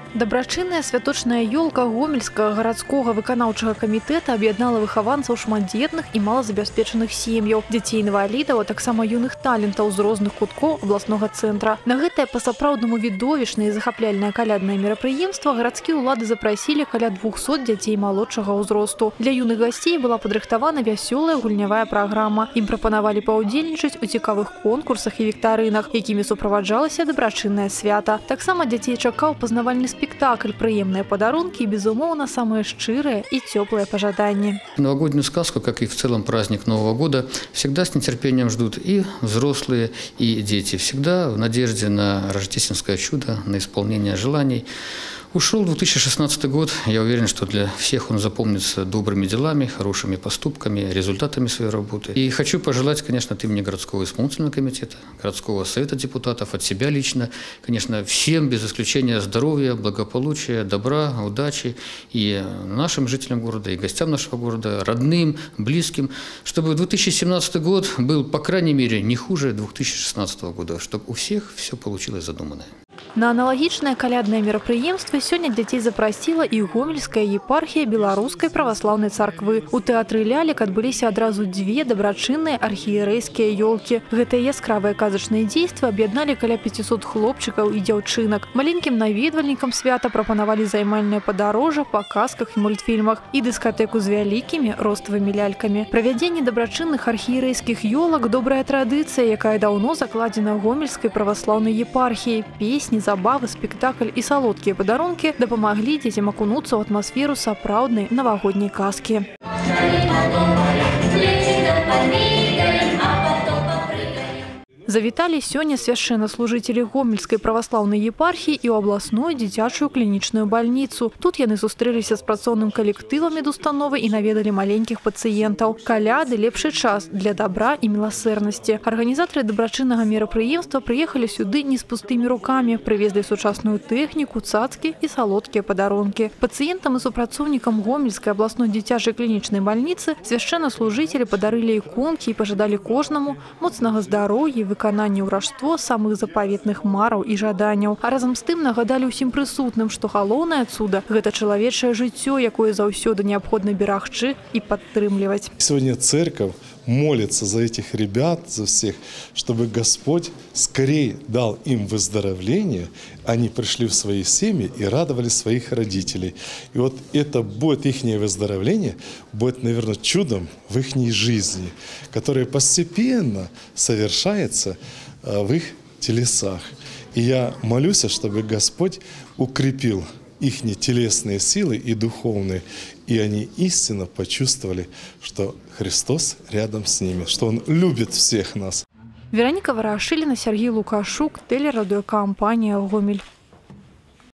Дабрачынная святочная ёлка Гомельскага гарадскога выканаўчага камітэта аб'яднала выхаванцаў шматдзетных і малазабяспечаных сем'яў, дзяцей-інвалідаў, а таксама юных талентаў з розных куткоў абласнога цэнтра. На гэтае па-сапраўднаму відовішнае і захапляльнае каляднае мерапрыемства гарадскія ўлады запрасілі каля 200 дзяцей малодшага ўзросту. Для юных гасцей была падрыхтавана вясёлая гульнявая праграма. Ім прапанавалі паўдзельнічаць у цікавых конкурсах і віктарынах, якімі суправаджалася дабрачыннае свята. Таксама дзяцей чакаў пазнавальны спектакль, приемные подарунки и, безумовно, самые шчырые и теплые пожадания. Новогоднюю сказку, как и в целом праздник Нового года, всегда с нетерпением ждут и взрослые, и дети. Всегда в надежде на рождественское чудо, на исполнение желаний. Ушел 2016 год. Я уверен, что для всех он запомнится добрыми делами, хорошими поступками, результатами своей работы. И хочу пожелать, конечно, от имени городского исполнительного комитета, городского совета депутатов, от себя лично, конечно, всем без исключения здоровья, благополучия, добра, удачи и нашим жителям города, и гостям нашего города, родным, близким, чтобы 2017 год был, по крайней мере, не хуже 2016 года, чтобы у всех все получилось задуманное. На аналагичное калядное мерапрыемство сегодня детей запросила и Гомельская епархия Белорусской православной церкви. У тэатры лялек отбылись одразу две добрачынные архиерейские елки. Гэтые яскравые казачные действия объединали каля 500 хлопчиков и девчинок. Маленьким наведвальникам свята пропоновали займальное подороже по казках и мультфильмах и дискотеку с великими ростовыми ляльками. Проведение добрачынных архиерейских елок – добрая традиция, якая давно закладена Гомельской православной епархией. Песни, забавы, спектакль и солодкие подарунки допомогли детям окунуться в атмосферу сапраўднай новогодней казки. Завітали сёння свяшчэннаслужители Гомельской православной епархии и у областную дзіцячую клиничную больницу. Тут яны сустрэліся с працоўным коллективом медустановы и наведали маленьких пациентов. Каляды – лепшы час для добра и милосердности. Организаторы добрачыннага мерапрыемства приехали сюды не с пустыми руками, привезли сучасную технику, цацки и солодкие подарунки. Пациентам и супрацоўнікам Гомельской областной дзіцячай клиничной больницы свяшчэннаслужители подарили иконки и пожадали кожнаму моцнага здароўя, выканання ўражство самых запаветных мараў і жаданняў. А разам з тым нагадалі ўсім прысутным, што галоўнае цуда – гэта чалавечае жыццё, якое заўсёды неабходна берагчы і падтрымліваць. Сегодня церковь молится за этих ребят, за всех, чтобы Господь скорее дал им выздоровление, они пришли в свои семьи и радовали своих родителей. И вот это будет их выздоровление, будет, наверное, чудом в их жизни, которое постепенно совершается в их телесах. И я молюсь, чтобы Господь укрепил их телесные силы и духовные, и они истинно почувствовали, что Христос рядом с ними, что Он любит всех нас. Вероника Ворошилина, Сергей Лукашук, телерадиокомпания «Гомель».